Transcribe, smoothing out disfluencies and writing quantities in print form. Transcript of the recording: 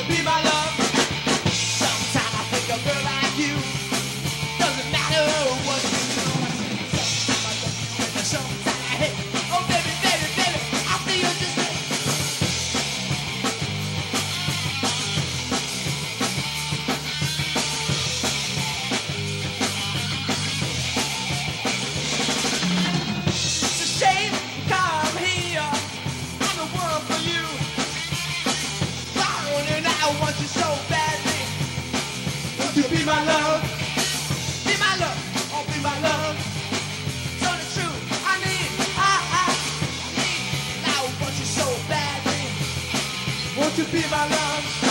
be my love? Sometimes I think a girl like you doesn't matter what you do. Sometimes I hate, oh baby, baby, baby, I feel this way. It's a shame you come here. I'm the one for you. And I want you so badly. Won't you be my love? Be my love, oh be my love. So the truth, I need, I want you so badly. Won't you be my love?